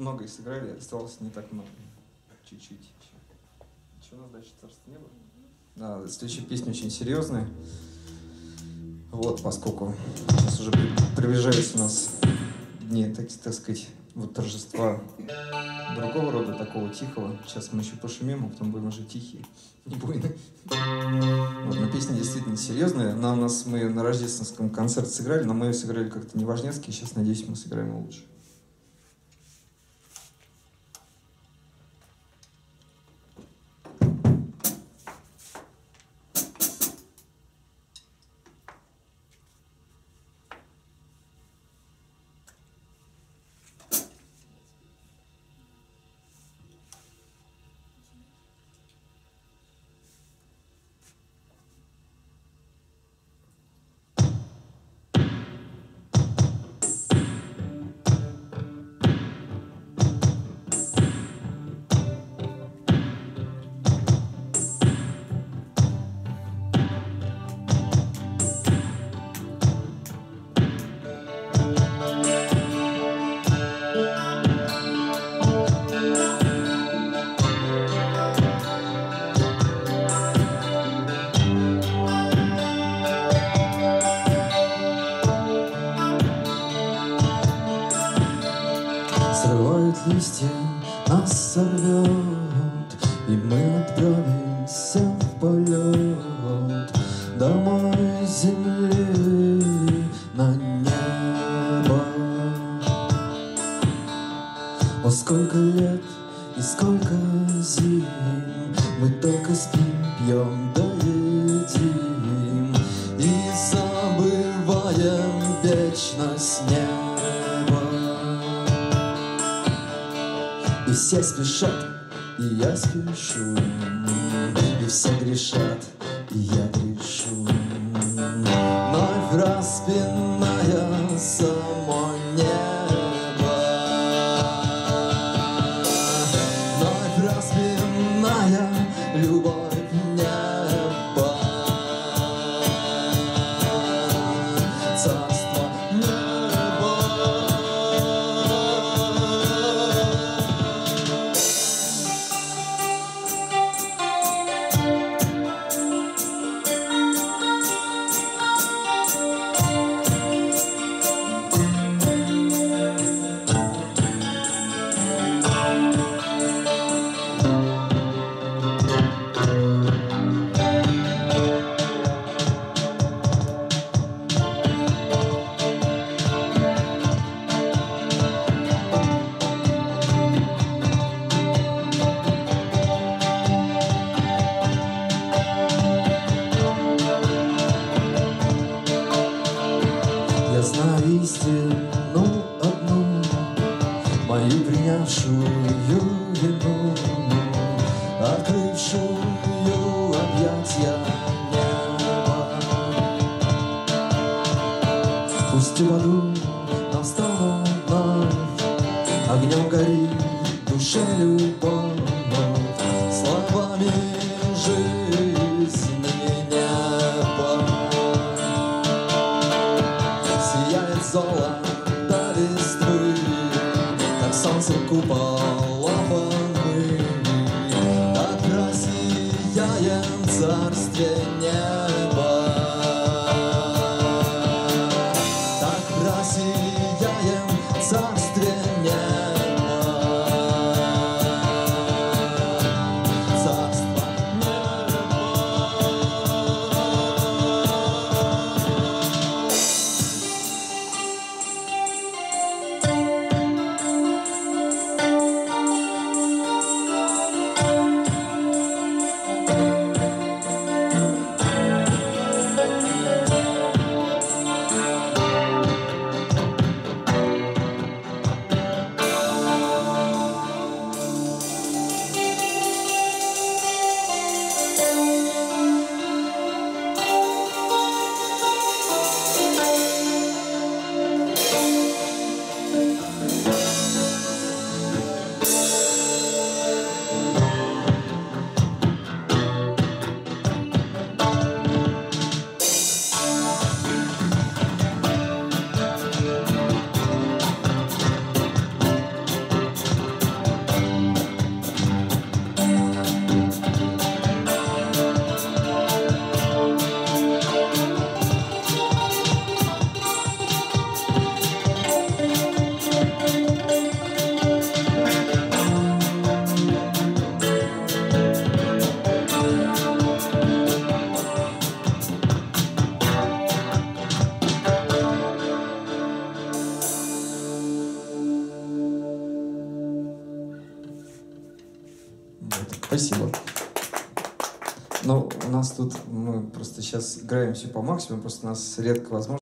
многое сыграли, осталось не так много. Чуть-чуть еще. Что у нас дальше? Царство неба? Да, следующая песня очень серьезная. Вот, поскольку сейчас уже приближаются у нас дни, так сказать, вот торжества другого рода, такого тихого. Сейчас мы еще пошумим, а потом будем уже тихие, не буйные. Вот, но песня действительно серьезная. Мы на рождественском концерте сыграли, но мы ее сыграли как-то неважнецки. Сейчас, надеюсь, мы сыграем лучше. Листья нас сорвет, и мы отправимся в полет домой с земли на небо. О, сколько лет и сколько зим мы только спим, пьем да едим и забываем вечность неба. И все спешат, и я спешу, и все грешат, и я грешу, вновь распиная само небо, вновь распиная любовь неба, царство неба. Я знаю истину одну, мою принявшую вину, открывшую объятия неба. Пусть в аду нам станут вновь, огнем горит в душе любовь, словами жизни небо. Сияет золото листвы, как солнце купола мы, так просияем в царстве неба, так просияем в царстве неба, царство неба. Спасибо. Но у нас тут, мы просто сейчас играем все по максимуму, просто у нас редко возможно.